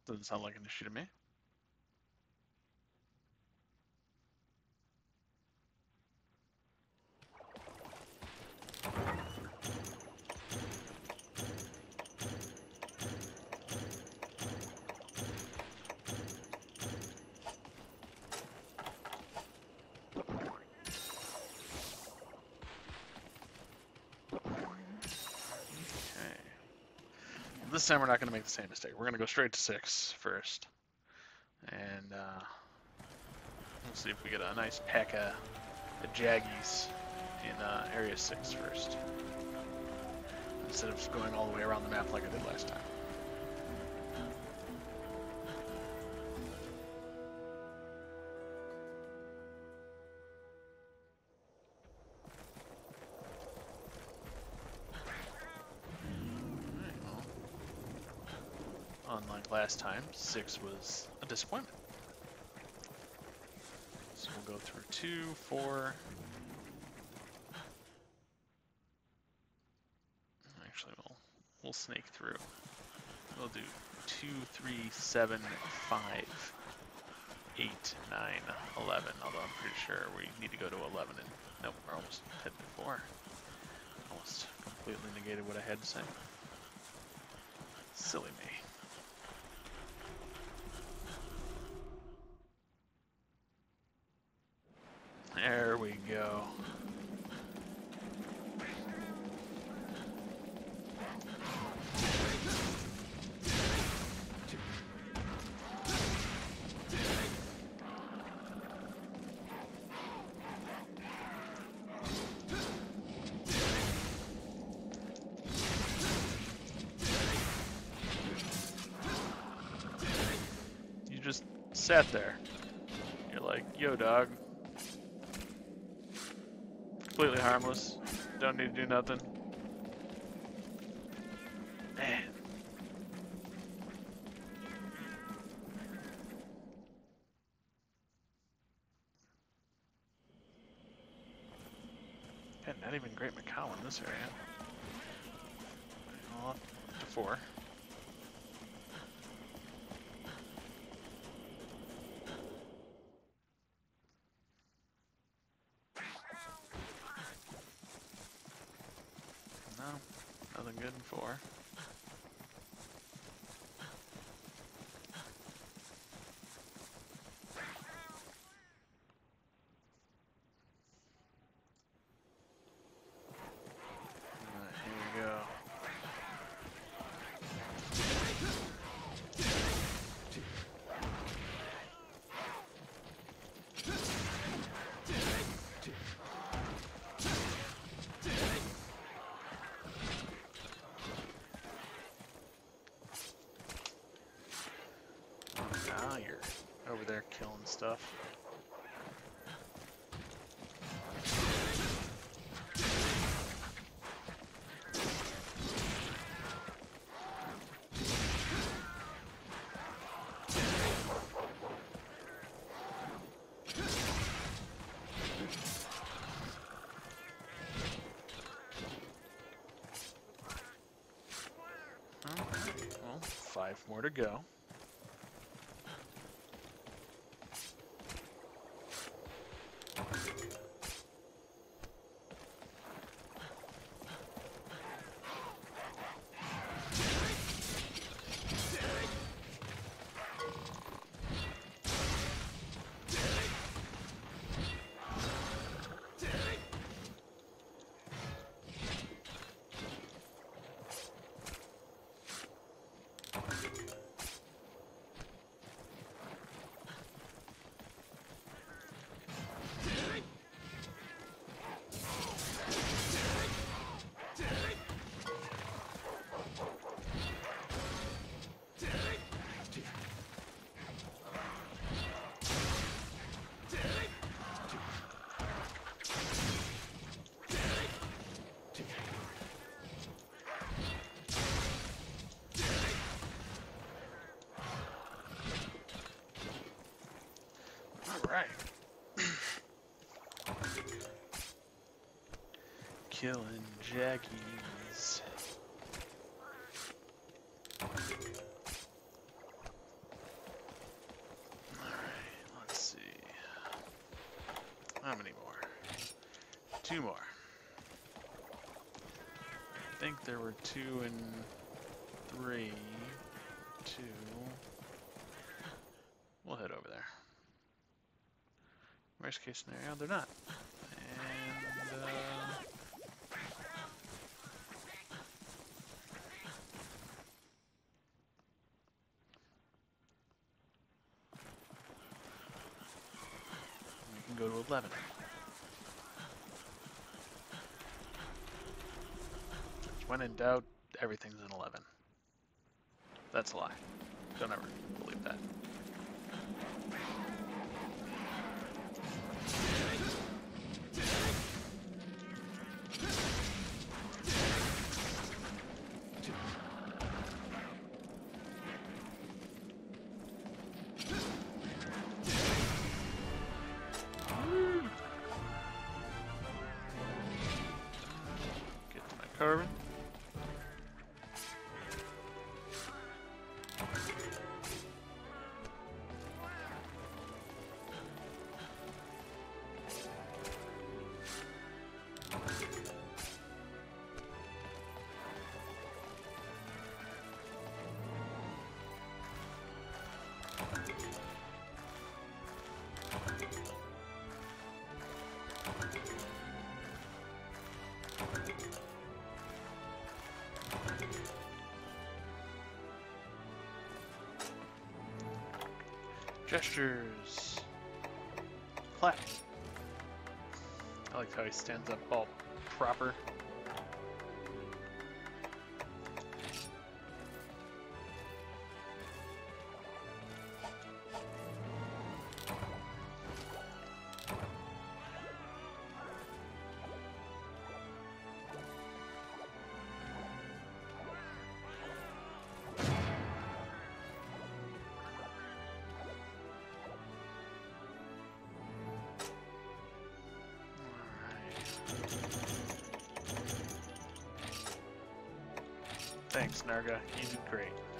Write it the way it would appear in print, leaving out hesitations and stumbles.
Doesn't sound like an issue to me. This time we're not going to make the same mistake. We're going to go straight to 6 first. And we'll see if we get a nice pack of Jaggies in Area 6 first. Instead of going all the way around the map like I did last time. Unlike last time, 6 was a disappointment. So we'll go through 2, 4. Actually, we'll snake through. We'll do 2, 3, 7, 5, 8, 9, 11. Although I'm pretty sure we need to go to 11. And nope, we're almost headed to 4. Almost completely negated what I had to say. Silly me. There we go. You just sat there. You're like, yo, dog. Completely harmless. Don't need to do nothing. Man. Yeah, not even Great Macau in this area. Well, up to 4. No, nothing good in 4. Here we go. Now you're over there killing stuff. Well, 5 more to go. Alright. Killing Jaggies. 2 more. I think there were 2 and 3. 2. We'll head over there. Worst case scenario, they're not. And we can go to 11. When in doubt, everything's in 11. That's a lie. Don't ever believe that. Get to my carbon. Gestures. Clap. I like how he stands up all proper. Thanks, Narga. You did great.